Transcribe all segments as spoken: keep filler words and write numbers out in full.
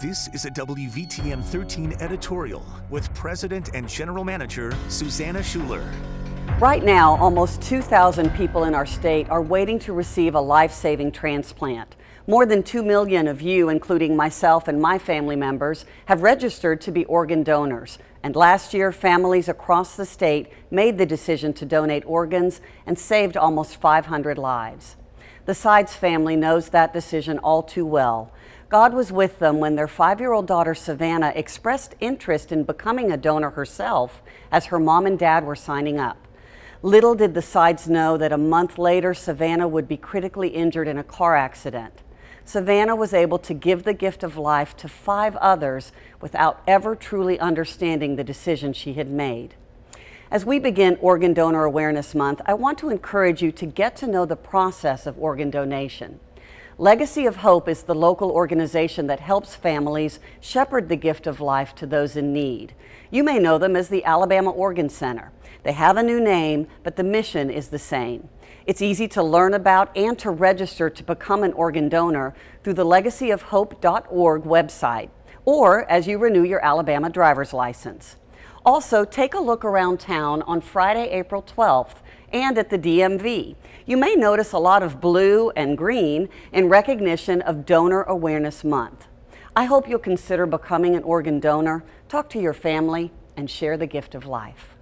This is a W V T M thirteen editorial with President and General Manager Susanna Schuler. Right now, almost two thousand people in our state are waiting to receive a life-saving transplant. More than two million of you, including myself and my family members, have registered to be organ donors. And last year, families across the state made the decision to donate organs and saved almost five hundred lives. The Sides family knows that decision all too well. God was with them when their five-year-old daughter Savannah expressed interest in becoming a donor herself as her mom and dad were signing up. Little did the Sides know that a month later, Savannah would be critically injured in a car accident. Savannah was able to give the gift of life to five others without ever truly understanding the decision she had made. As we begin Organ Donor Awareness Month, I want to encourage you to get to know the process of organ donation. Legacy of Hope is the local organization that helps families shepherd the gift of life to those in need. You may know them as the Alabama Organ Center. They have a new name, but the mission is the same. It's easy to learn about and to register to become an organ donor through the legacy of hope dot org website, or as you renew your Alabama driver's license. Also, take a look around town on Friday, April twelfth, and at the D M V. You may notice a lot of blue and green in recognition of Donor Awareness Month. I hope you'll consider becoming an organ donor, talk to your family, and share the gift of life.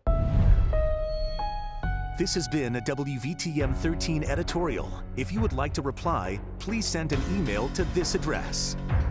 This has been a W V T M thirteen editorial. If you would like to reply, please send an email to this address.